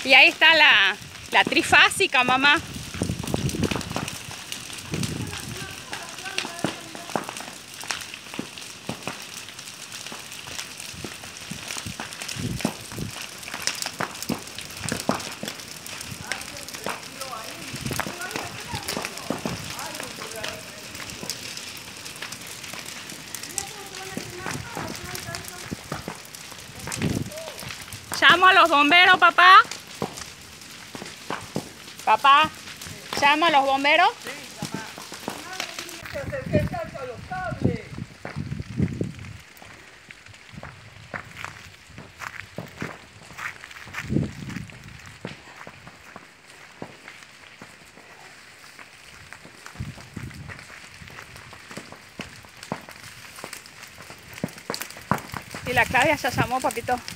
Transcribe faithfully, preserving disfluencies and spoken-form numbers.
Y ahí está la, la trifásica, mamá. Llamo a los bomberos, papá. Papá, llamo a los bomberos. Sí, papá. Se acerqué tanto a los cables. Y la Claudia ya llamó, papito.